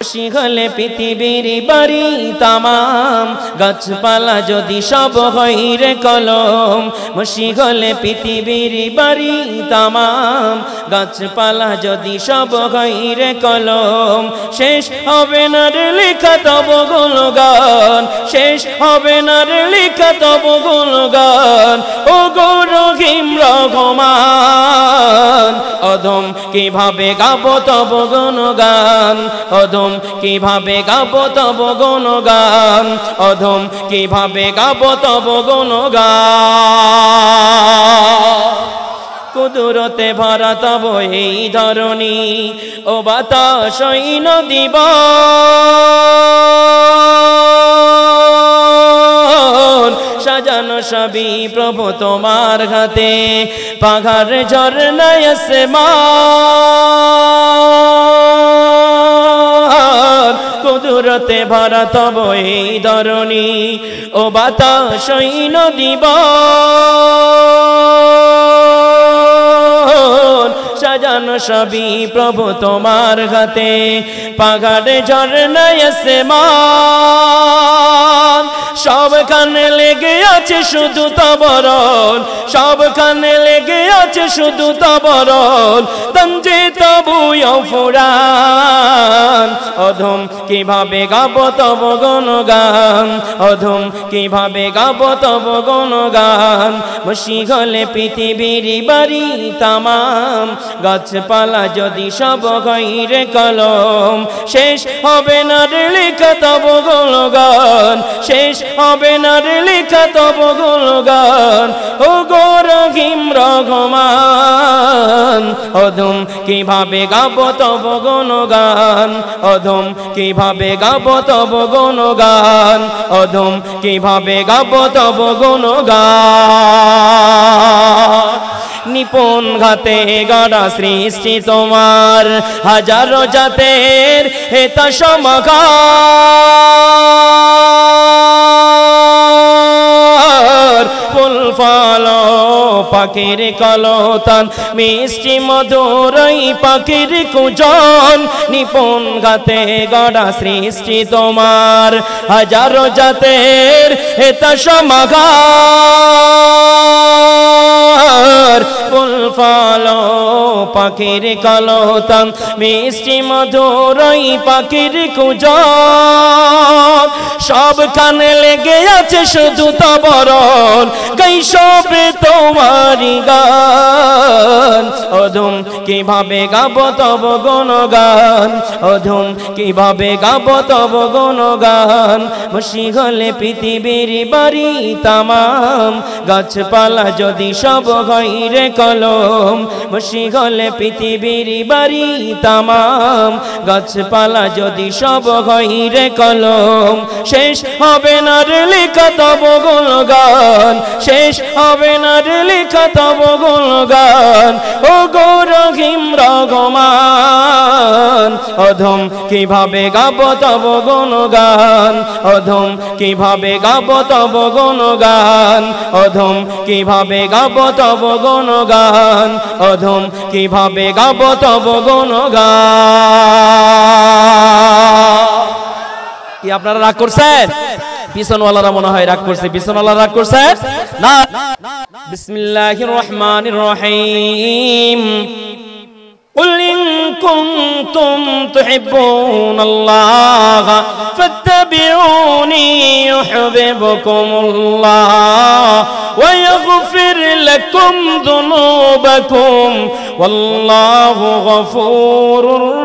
খুশি হলে পৃথিবীর বাড়ি তামাম, গাছপালা যদি সব হয় রে কলম। খুশি হলে পৃথিবীর বাড়ি তামাম, গাছপালা যদি সব হয় রে কলম। শেষ হবে না রে লেখা তব গুণগান, শেষ হবে না রে লেখা তব গুণগান। ও গো রহিম রহমান, অধম কিভাবে গাবো তব গুণগান, অধম কিভাবে গাবো তব গুণগান, অধম কিভাবে গাবো তব গুণগান। কুদরতে ভরা তব এই ধরণী, ও বাতাস নদী সাজানো সবই প্রভু তোমার হাতে, পাহাড় ঝরনায় আসমান। কুদরতে ভরা তব এই ধরণী, ও বাতাস নদী সাজানো সবই প্রভু তোমার হাতে, পাহাড় ঝরনায় আসমান। সবখানে লেগে আছে শুধু তবরণ, সবখানে লেগে আছে শুধু তবরণ। তঞ্জে তবু ফুরান, অধম কিভাবে গাবো তব গুণগান, অধম কিভাবে গাবো তব গুণগান। খুশি হলে পৃথিবীর বাড়ি তামাম, গাছপালা যদি সব হয় রে কলম। শেষ হবে না রে লেখা তব গুণগান, শেষ হবে না রে লেখা তব গুণগান। ও গো রহিম রহমান, অধম কিভাবে গাবো তব গুণগান, অধম কিভাবে গাবো তব গুণগান, অধম কিভাবে গাবো তব গুণগান। নিপুণ ঘাতে গড়া সৃষ্টি তোমার, হাজারো জাতের হেতা সমাগার। ফুল ফল পাখির কলতান, মিষ্টি মধুরই পাখির কুজন। নিপুণ গাতে গড়া সৃষ্টি তোমার, হাজারো জাতের হেতা সমাগার। ফুল ফল পাখির কলতান, মিষ্টি মধুরই পাখির কুজন। সবখানে লেগে আছে শুধু তবরণ, কৈশোরে তোমারি গান। অধম কিভাবে গাবো তব গুণগান, অধম কিভাবে গাবো তব গুণগান। খুশি হলে পৃথিবীর বাড়ি তামাম, গাছপালা যদি সব হয় রে কলম। খুশি হলে পৃথিবীর বাড়ি তামাম, গাছপালা যদি সব হয় রে কলম। শেষ হবে না রে লেখা তব গুণগান, শেষ হবে না রে লেখা তব গুণগান। ও গো রহিম রহমান, অধম কিভাবে গাবো তব গুণগান, অধম কিভাবে গাবো তব গুণগান, অধম কিভাবে গাবো তব গুণগান, অধম কিভাবে গাবো তব গুণগান। কি আপনারা রাগ করছেন? পিছনওয়ালারা মনে হয় রাগ করছে, পিছনওয়ালারা রাগ করছে না। বিসমিল্লাহির রহমানির রহিম। قل إن كنتم تحبون الله فاتبعوني يحببكم الله ويغفر لكم ذنوبكم والله غفور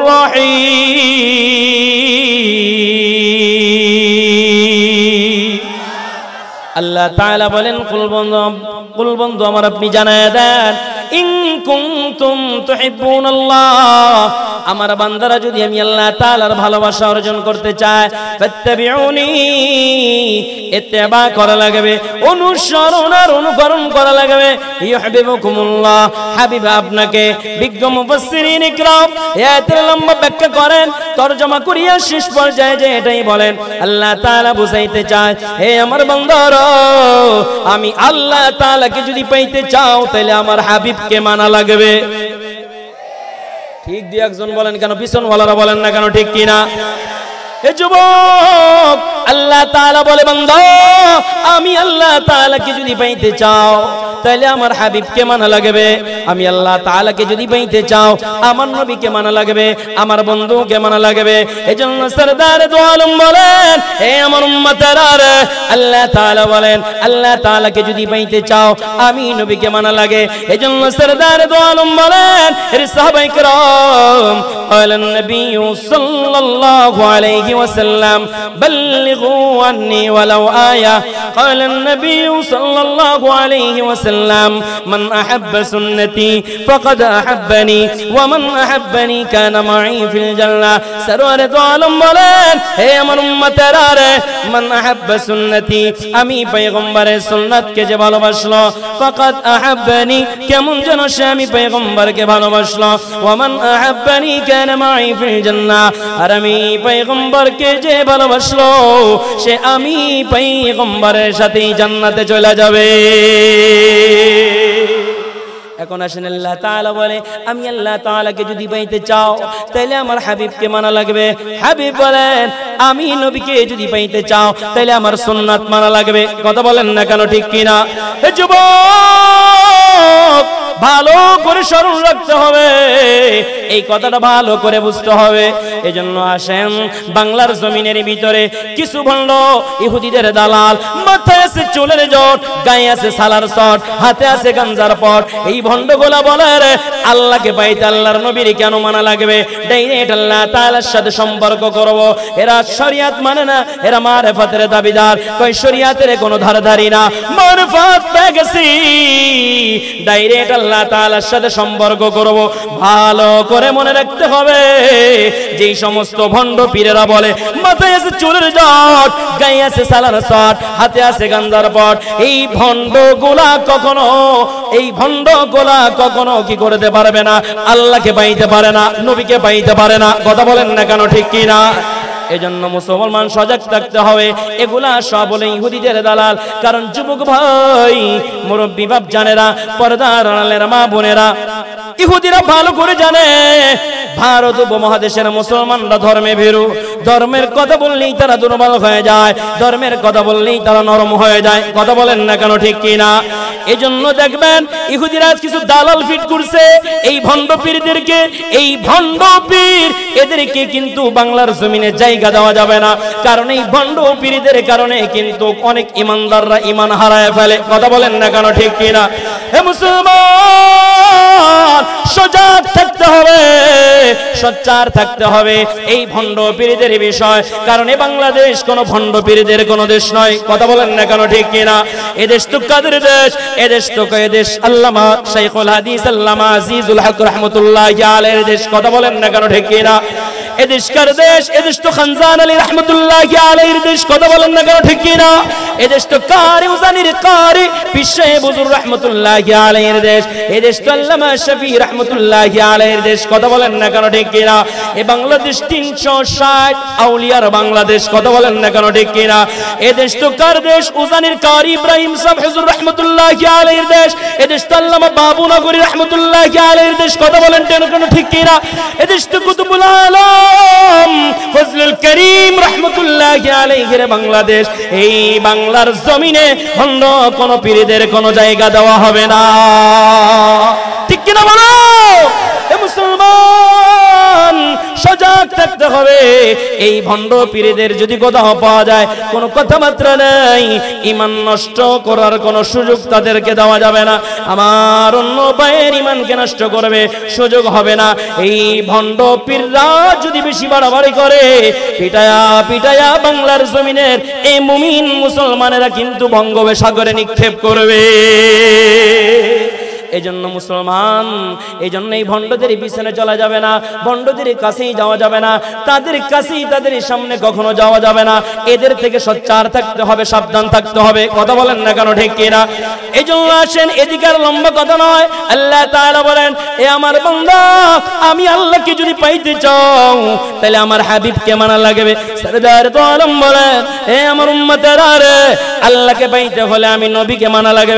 رحيم। আল্লাহ তাআলা বলেন, কুল বন্ধু আমার আপনি জানায় দেন, ইন কুনতুম তুহিব্বুনাল্লাহ, আমার বান্দারা যদি আমি আল্লাহ তাআলার ভালোবাসা অর্জন করতে চায়, ফাত্তাবিউনি, ইত্তেবা করা লাগবে, অনুসরণ আর অনুকরণ করা লাগবে। ইউহিব্বুকুমুল্লাহ, হাবিব আপনাকে বিজ্ঞ মুফাসসিরিন ইকরাম আয়াতের লম্বা ব্যাখ্যা করেন, তরজমা করিয়া শেষ পর্যায়ে যে এটাই বলেন, আল্লাহ তাআলা বুঝাইতে চায়, হে আমার বান্দারা, আমি আল্লাহ তাআলাকে যদি পাইতে চাও তাহলে আমার হাবিবকে মানা লাগবে। ঠিক দুই একজন বলেন কেন, পিছনওয়ালারা বলেন না কেন, ঠিক কিনা? এ যুবক, আল্লাহ তাআলা বলে বান্দা আমি আল্লাহ তাআলাকে যদি পাইতে চাও তাহলে আমার হাবিবকে মানা লাগবে। আমি আল্লাহ তাআলাকে যদি পাইতে চাও আমার নবীকে মানা লাগবে, আমার বন্ধুকে মানা লাগবে। এজন্য সরদার দু আলম বলেন, হে আমার উম্মতেরা রে, আল্লাহ তাআলা বলেন আল্লাহ তাআলাকে যদি পাইতে চাও আমি নবীকে মানা লাগে। এজন্য সরদার দু আলম বলেন, হে সাহাবায়ে কেরাম قال النبي صلى الله عليه وسلم بلغوا عني ولو آية قال النبي صلى الله عليه وسلم من أحب سنتي فقد أحبني ومن أحبني كان معي في الجنة سرور عالم বলেন, হে আমার উম্মতেরা রে, মান আহাব্বা সুন্নতি, আমি পয়গম্বরের সুন্নাতকে যে ভালোবাসলো, ফাকাদ আহাব্বানি, কেমন যেন সে আমি পয়গম্বরকে ভালোবাসলো, ওয়া মান আহাব্বানি কানা মাই ফিল জান্নাহ, আর আমি পয়গম্বরকে যে ভালোবাসলো সে আমি পয়গম্বরের সাথে জান্নাতে চলে যাবে। এখন আসেন আল্লাহ তাআলা বলে আমি আল্লাহ তাআলাকে যদি পাইতে চাও তাহলে আমার হাবিবকে মানা লাগবে। হাবিব বলেন আমি নবীকে যদি পাইতে চাও তাহলে আমার সুন্নাত মানা লাগবে। কথা বলেন না কেন, ঠিক কিনা? হে যুবক, ভালো করে স্মরণ রাখতে হবে, এই কথাটা ভালো করে বুঝতে হবে। এজন্য আসেন বাংলার জমিনের ভিতরে কিছু ভণ্ড ইহুদিদের দালাল, মাথায় আছে চুলের জট, গায়ে আছে সালার শট, হাতে আছে গাঞ্জার পট, এই ভণ্ডগুলা বলে রে আল্লাহকে পাইতে আল্লাহর নবীর কেন মানা লাগবে, ডাইরেক্ট আল্লাহ তাআলার সাথে সম্পর্ক করব। এরা শরিয়ত মানে না, এরা মারিফাতের দাবিদার, কই শরিয়তের কোনো ধারধারি না, মারিফাত পেয়ে গেছি, ডাইরেক্ট আল্লাহ তাআলার সাথে সম্পর্ক করব। ভালো করে মনে রাখতে হবে, যেই সমস্ত ভণ্ড পীরেরা বলে মাথায় আছে চুলের জট, গায়ে আছে সালার শট, হাতে আছে গাঞ্জার পট, এই ভণ্ডগুলা কখনো কি করতে পারবে না, আল্লাহকে পাইতে পারে না, নবীকে পাইতে পারে না। কথা বলেন না কেন, ঠিক কি না? এজন্য মুসলমান সজাগ থাকতে হবে, এগুলা সব হলো ইহুদিদের দালাল। কারণ যুবক ভাই, মুরব্বী বাপ জানেরা, পর্দার আড়ালের মা বোনেরা, ইহুদিরা ভালো করে জানে ভারত উপমহাদেশের মুসলমানরা ধর্মে ভীরু, ধর্মের কথা বললেই তারা দুর্বল হয়ে যায়, ধর্মের কথা বললেই তারা নরম হয়ে যায়। কথা বলেন না কেন, ঠিক কিনা? এজন্য দেখবেন ইহুদিরা কিছু দালাল ফিট করছে এই ভণ্ড পীরদেরকে, এই ভণ্ড পীর এদেরকে কিন্তু বাংলার জমিনে জায়গা দেওয়া যাবে না। কারণ এই ভণ্ড পীরদের কারণে কিন্তু অনেক ইমানদাররা ইমান হারায় ফেলে। কথা বলেন না কেন, ঠিক কিনা? হে মুসলমান, সজাগ থাকতে হবে, সোচ্চার থাকতে হবে এই ভণ্ড পীরদের বিষয়। কারণ এ বাংলাদেশ কোন ভণ্ড পীরদের কোন দেশ নয়। কথা বলেন না কেন, ঠিক কিনা? এদেশ তো কাদের দেশ? এদেশ তো এদেশ আল্লামা শাইখুল হাদিস আল্লামা আজিজুল হক রাহমাতুল্লাহি আলাইহির দেশ। কথা বলেন না কেন, ঠিক কিনা? এদেশ কার দেশ? এদেশ তো খানজান আলী রাহমাতুল্লাহি আলাইহির দেশ। কথা বলেন না কেন, ঠিক কিনা? এদেশ তো কারি উজানির কারি পীর সাহেব হুজুর রাহমাতুল্লাহি আলাইহির দেশ। এদেশ তো আল্লামা শফি রাহমাতুল্লাহি আলাইহির দেশ। কথা বলেন না কেন, ঠিক কিনা? এই বাংলাদেশ 360 আউলিয়ার বাংলাদেশ। কথা বলেন না কেন, ঠিক কিনা? এদেশ তো কার দেশ? উজানির কারি ইব্রাহিম সাহেব হুজুর রাহমাতুল্লাহি আলাইহির দেশ। এদেশ তো আল্লামা বাবু নগরী রাহমাতুল্লাহি আলাইহির দেশ। কথা বলেন কেন, ঠিক কিনা? এদেশ তো কুতুবুল আলম ফজলুল করিম রাহমাতুল্লাহি আলাইহির বাংলাদেশ। এই বাংলার জমিনে ভণ্ড কোন পীরদের কোন জায়গা দেওয়া হবে না। ঠিক কিনা বলো? হে মুসলমান, সজাগ থাকতে হবে। এই ভণ্ড পীরদের যদি কোথাও পাওয়া যায়, কোনো কথাবার্তা নেই, ঈমান নষ্ট করার কোনো সুযোগ তাদেরকে দেওয়া যাবে না। আমার অন্য ভাইয়ের ঈমানকে নষ্ট করবে সুযোগ হবে না। এই ভণ্ড পীররা যদি বেশি বাড়াবাড়ি করে, পিটায়া বাংলার জমিনের এই মুমিন মুসলমানেরা কিন্তু বঙ্গোপসাগরে নিক্ষেপ করবে। এজন্য মুসলমান, এজন্য এই ভণ্ডদের পিছনে চলা যাবে না, ভণ্ডদের কাছেই যাওয়া যাবে না, তাদের কাছেই তাদের সামনে কখনো যাওয়া যাবে না। এদের থেকে সোচ্চার থাকতে হবে, সাবধান থাকতে হবে। কথা বলেন না কেন, ঠিক কিনা? এজন্য আসেন, এদিকে আর লম্বা কথা নয়, আল্লাহ তাআলা বলেন, এ আমার বান্দা, আমি আল্লাহকে যদি পাইতে চাও তাহলে আমার হাবিবকে মানা লাগবে। সরদার তো আলম বলেন, এ আমার উম্মতেরা রে, আল্লাহকে পাইতে হলে আমি নবীকে মানা লাগবে।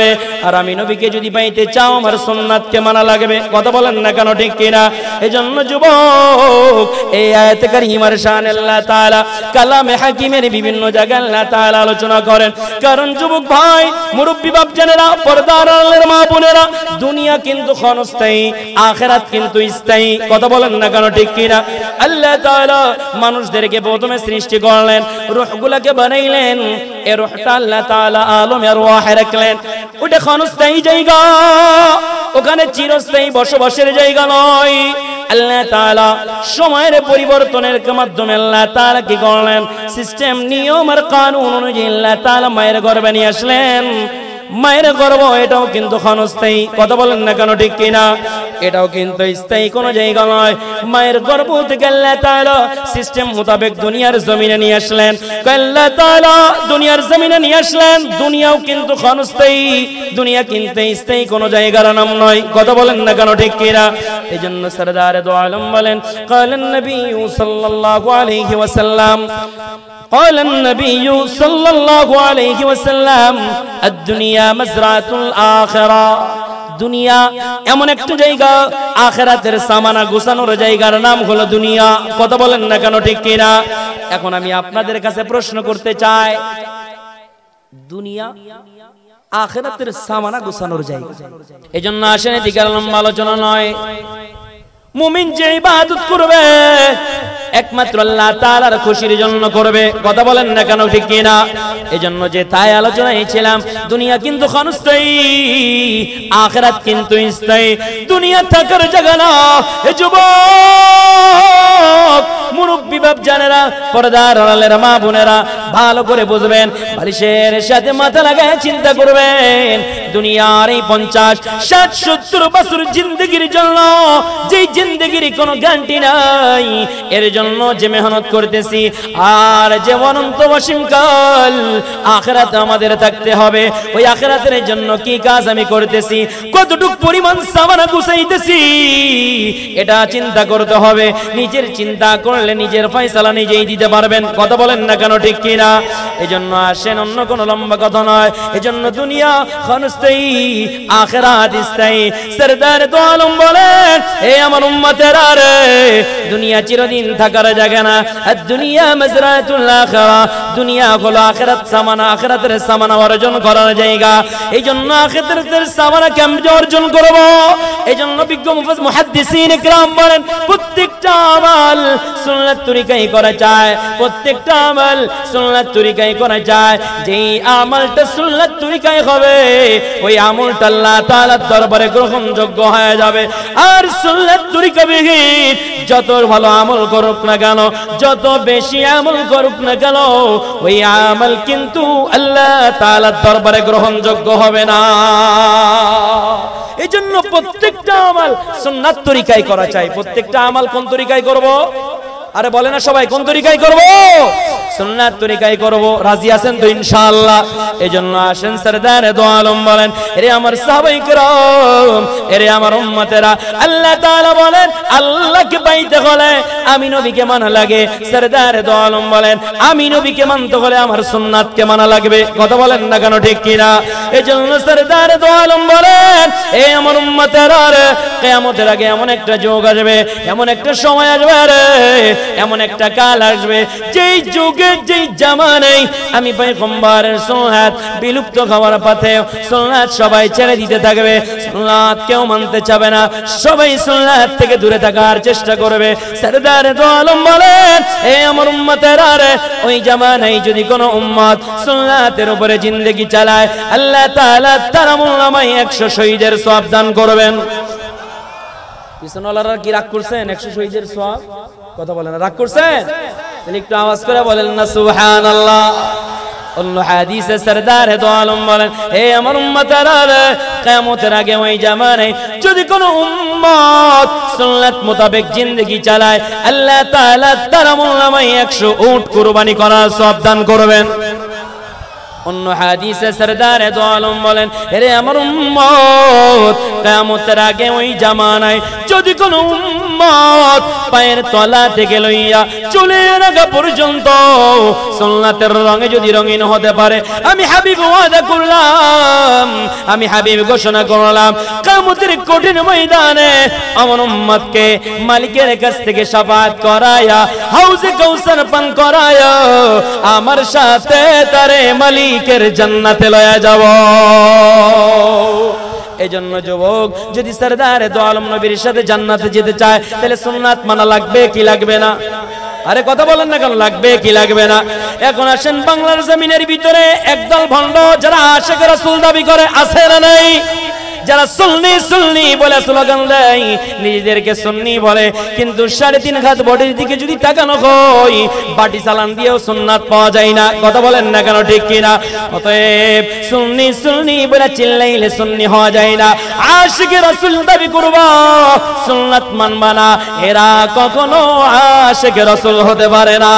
আর আমি নবীকে যদি পাইতে চাও আমার সুন্নাতকে মানা লাগবে। কথা বলেন না কেন, ঠিক কিনা? এজন্য যুবক এই আয়াতে কারিমার শান আল্লাহ তাআলা কালামে হাকিমের বিভিন্ন জায়গায় আল্লাহ তাআলা আলোচনা করেন। কারণ যুবক ভাই, মুরব্বি বাপজানেরা, পর্দার আড়ালের মা বোনেরা, দুনিয়া কিন্তু ক্ষণস্থায়ী, আখিরাত কিন্তু স্থায়ী। কথা বলেন না কেন, ঠিক কিনা? আল্লাহ তাআলা মানুষদেরকে প্রথমে সৃষ্টি করলেন, রূহগুলোকে বানাইলেন, এই রূহটা আল্লাহ তাআলা আলমে আরওয়াহে রাখলেন। ওটা ক্ষণস্থায়ী জায়গা, ওখানে চিরস্থায়ী বসবাসের জায়গা নয়। আল্লাহ তাআলা সময়ের পরিবর্তনের মাধ্যমে আল্লাহ তাআলা কি করলেন? সিস্টেম, নিয়ম আর কানুন অনুযায়ী আল্লাহ তাআলা মায়ের গর্ভে নিয়ে আসলেন। মায়ের গর্ভ এটাও কিন্তু ক্ষণস্থায়ী। কথা বলেন না কেন, ঠিক কিনা? এটাও কিন্তু স্থায়ী কোনো জায়গা নয়। মায়ের গর্ভ থেকে আল্লাহ তাআলা সিস্টেম মোতাবেক দুনিয়ার জমিনে নিয়ে আসলেন। আল্লাহ তাআলা দুনিয়ার জমিনে নিয়ে আসলেন, দুনিয়াও কিন্তু ক্ষণস্থায়ী, দুনিয়া কিন্তু স্থায়ী কোনো জায়গার নাম নয়। কথা বলেন না কেন, ঠিক কিনা? এজন্য সরদারে দো আলম বলেন, ক্বালান নবী সাল্লাল্লাহু আলাইহি ওয়াসাল্লাম, قال النبي صلى الله عليه وسلم الدنيا مزرعة الآخرة। দুনিয়া এমন একটা জায়গা, আখিরাতের সামানা গোছানোর জায়গার নাম হলো দুনিয়া। কথা বলেন না কেন, ঠিক কিনা? এখন আমি আপনাদের কাছে প্রশ্ন করতে চাই, দুনিয়া আখিরাতের সামানা গোছানোর জায়গা। এজন্য আসেন এদিকে লম্বা আলোচনা নয়। মুমিন যে ইবাদত করবে একমাত্র আল্লাহ তাআলার খুশির জন্য করবে। কথা বলেন না কেন, ঠিক কিনা? এজন্য যে তাই আলোচনায় ছিলাম, দুনিয়া কিন্তু ক্ষণস্থায়ী, আখিরাত কিন্তু স্থায়ী। দুনিয়া থাকার জায়গা না। এ যুবক, মুরব্বি বাপজানেরা, পর্দার আড়ালের মা বোনেরা, ভালো করে বুঝবেন, বালিশের সাথে মাথা লাগায় চিন্তা করবেন। দুনিয়ার এই 50, 60, 70 বছর জিন্দেগির জন্য, যেই জিন্দেগির কোনো গ্যারান্টি নাই, এর জন্য যে মেহনত করতেছি আর যে অনন্ত অসীমকাল আখিরাত আমাদের থাকতে হবে, ওই আখিরাতের জন্য কি কাজ আমি করতেছি, কতটুকু পরিমাণ সামানা গুছাইতেছি, এটা চিন্তা করতে হবে। নিজের চিন্তা করলে নিজের ফয়সালা নিজেই দিতে পারবেন। কথা বলেন না কেন, ঠিক কিনা? এজন্য আসেন, অন্য কোনো লম্বা কথা নয়। এজন্য দুনিয়া ক্ষণস্থায়ী, আখিরাত স্থায়ী। সরদার দো আলম বলেন, হে আমার উম্মতেরা রে, দুনিয়া চিরদিন থাকার জায়গা না। আর দুনিয়া মাজরাতুল আখিরা, দুনিয়া হলো আখিরাত সামানা, আখিরাতের সামানা অর্জন করার জায়গা। এইজন্য আখিরাতের সামানা কেমনে অর্জন করব? এইজন্য বিজ্ঞ মুহাদ্দিসিন ইকরাম বলেন, প্রত্যেকটা আমল সুন্নাত তরিকায় করা চায়, প্রত্যেকটা আমল সুন্নাত তরিকায় করা চায়। যেই আমলটা সুন্নাত তরিকায় হবে, ওই আমলটা আল্লাহ তাআলার দরবারে গ্রহণযোগ্য হয়ে যাবে। আর সুন্নাত তরিকা বিহীন যত ভালো আমল করুক না কেন, যত বেশি আমল করুক না কেন, ওই আমল কিন্তু আল্লাহ তাআলার দরবারে গ্রহণযোগ্য হবে না। এজন্য প্রত্যেকটা আমল সুন্নাত তরিকায় করা চাই। প্রত্যেকটা আমল কোন তরিকায় করব? আরে বলে না সবাই, কোন তরিকায় করব? সুন্নাত তরিকায় করব। রাজি আছেন তো ইনশাআল্লাহ? এজন্য আসেন সরদারে দো আলম বলেন, এরে আমার সাহাবায়ে কেরাম, এরে আমার উম্মতেরা, আল্লাহ তাআলা বলেন আল্লাহকে পাইতে হলে আমি নবীকে মানা লাগে। সরদারে দো আলম বলেন, আমি নবীকে মানতে হলে আমার সুন্নাতকে মানা লাগবে। কথা বলেন না কেন, ঠিক কিনা? এজন্য সরদারে দো আলম বলেন, এ আমার উম্মতেরা রে, কিয়ামতের আগে এমন একটা যুগ আসবে, এমন একটা সময় আসবে রে, এমন একটা কাল আসবে, যেই যুগে যেই জামানায় আমি পয়গম্বরের সুন্নাত বিলুপ্ত হওয়ার পথে, সুন্নাত সবাই ছেড়ে দিতে থাকবে, সুন্নাত কেউ মানতে চাবে না, সবাই সুন্নাত থেকে দূরে থাকার চেষ্টা করবে। সরদার দো আলম বলেন, এ আমার উম্মতেরা রে, ওই জামানায় যদি কোনো উম্মত সুন্নাতের উপরে জিন্দেগি চালায়, আল্লাহ তাআলা তার আমলনামায় 100 শহীদের সওয়াব দান করবেন। পিছনওয়ালারা কি রাগ করছেন? 100 শহীদের সওয়াব? কথা বলেন, রাগ করছেন? তাহলে একটু আওয়াজ করে বলেন না সুবহানাল্লাহ। অন্য হাদিসে সরদার দো আলম বলেন, হে আমার উম্মতেরা রে, কিয়ামতের আগে ওই জামানায় যদি কোনো উম্মত সুন্নাত মোতাবেক জিন্দেগি চালায়, আল্লাহ তাআলা তার আমলনামায় 100 উট কুরবানি করার সওয়াব দান করবেন। অন্য হাদিসে সরদার দো আলম বলেন, হে আমার উম্মত, কিয়ামতের আগে ওই জামানায় যদি কোনো উম্মত পায়ের তলা থেকে লইয়া চুলের আগা পর্যন্ত সুন্নাতের রঙে যদি রঙিন হতে পারে, আমি হাবিব ওয়াদা করলাম, আমি হাবিব ঘোষণা করলাম, কিয়ামতের কঠিন ময়দানে আমার উম্মতকে মালিকের কাছ থেকে শাফাআত করায়া হাউজে কাউসার পান করায়া আমার সাথে তারে মালিকের জান্নাতে লয়া যাব। এজন্য যুবক, যদি সরদারে দো আলম নবীর সাথে জান্নাতে যেতে চায় তাহলে সুন্নাত মানা লাগবে কি লাগবে না? আরে কথা বলেন না কেন, লাগবে কি লাগবে না? এখন আসেন, বাংলার জমিনের ভিতরে একদল ভণ্ড যারা আশিক রাসূল দাবি করে, আছে না নাই? যারা সুন্নি সুন্নি বলে স্লোগান দেয়, নিজেদেরকে সুন্নি বলে, কিন্তু 3.5 হাত বডির দিকে যদি তাকানো হয় বাটি চালান দিয়েও সুন্নাত পাওয়া যায় না। কথা বলেন না কেন, ঠিক কিনা? অতএব সুন্নি সুন্নি বলে চিল্লাইলে সুন্নি হওয়া যায় না। আশিক রাসূল দাবি করবা, সুন্নাত মানবা না, এরা কখনো আশিক রাসূল হতে পারে না।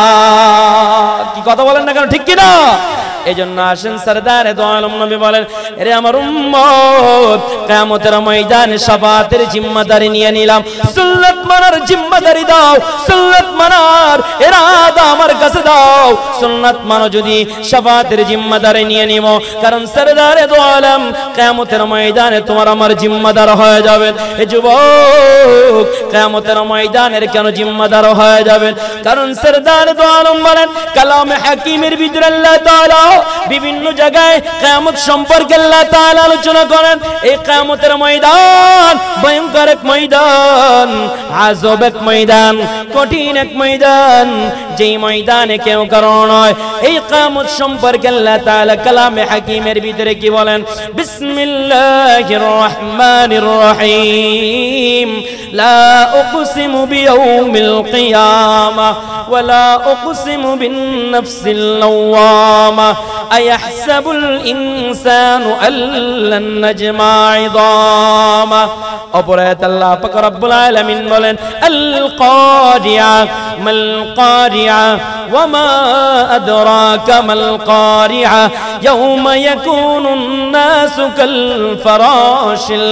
কি কথা বলেন না কেন, ঠিক কিনা? এজন্য আসেন, সরদারে দো আলম নবী বলেন, এরে আমার উম্মত, কিয়ামতের ময়দানে শাফাআতের জিম্মাদারি নিয়ে নিলাম, সুন্নাত মানার জিম্মাদারি দাও, সুন্নাত মানার ইরাদা আমার কাছে দাও, সুন্নাত মানো যদি শাফাআতের জিম্মাদারি নিয়ে নিব। কারণ সরদারে দো আলম কিয়ামতের ময়দানে তোমার আমার জিম্মাদার হয়ে যাবেন। এ যুবক, কিয়ামতের ময়দানের কেন জিম্মাদার হয়ে যাবেন? কারণ সরদারে দো আলম বলেন, কালামে হাকিমের ভিতরে আল্লাহ তাআলা বিভিন্ন জায়গায় কিয়ামত সম্পর্কে আল্লাহ তাআলা আলোচনা করেন। এই কিয়ামতের ময়দান ভয়ঙ্কর এক ময়দান, আযব এক ময়দান, কঠিন এক ময়দান, যেই ময়দানে কেউ কারণ নয়। এই কিয়ামত সম্পর্কে আল্লাহ তাআলা কালামে হাকিমের ভিতরে কি বলেন? বিসমিল্লাহির রহমানির রহিম, লা উকসিমু বিয়াউমিল কিয়ামা ওয়া লা উকসিমু বিন নাফসিল লাওয়ামা আয়াহসাবুল ইনসানু আল্লান নাজমা ইযামা। অপরায়ত আল্লাহ পাক রব্বুল আলামিন বলেন, আল কারিয়া মাল কারিয়া ওয়া মা আদরাকা মাল কারিয়া ইয়াউমা ইয়াকুনুন নাসু কাল ফারাশিল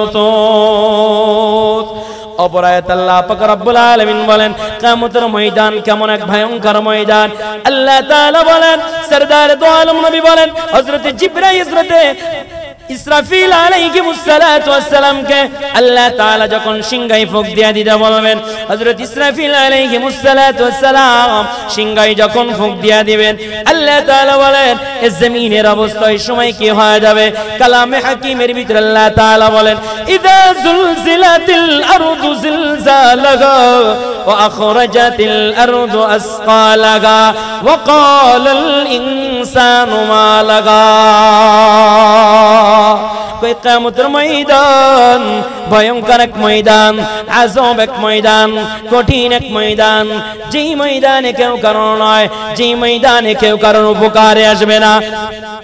মাবথুস। অপরায়ত আল্লাহ পাক রব্বুল আলামিন বলেন, কিয়ামতের ময়দান কেমন এক ভয়ঙ্কর ময়দান। আল্লাহ তাআলা বলেন, সরদার দো আলম নবী বলেন, হযরত জিবরাইল হযরত ইসরাফিল আলাইহিস সালাতু ওয়াস সালামকে আল্লাহ তাআলা যখন সিংহায় ফুঁক দিয়ে দিতে বলবেন, হযরত ইসরাফিল আলাইহিস সালাতু ওয়াস সালাম সিংহায় যখন ফুঁক দিয়ে দিবেন, আল্লাহ তাআলা বলেন, এই জমিনের অবস্থা এই সময় কি হয়ে যাবে? কালামে হাকিমের ভিতরে আল্লাহ তাআলা বলেন, ইযা জুলজিলাতিল আরদু জিলজালাহা ওয়া আখরাজাতিল আরদু আসকালাহা ওয়া ক্বালাল ইনসানু মা লাহা। কিয়ামতের ময়দান ভয়ঙ্কর এক ময়দান, আযব এক ময়দান, কঠিন এক ময়দান, যেই ময়দানে কেউ কারণ নয়, যেই ময়দানে কেউ কারণ উপকারে আসবে না।